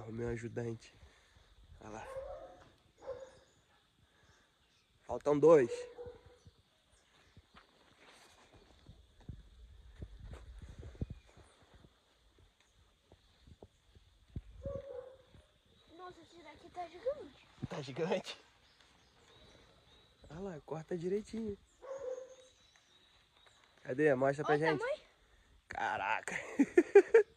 Arrumei um ajudante. Olha lá. Faltam 2. Nossa, esse daqui tá gigante. Tá gigante? Olha lá, corta direitinho. Cadê? Mostra pra Olha o gente. tamanho. Caraca.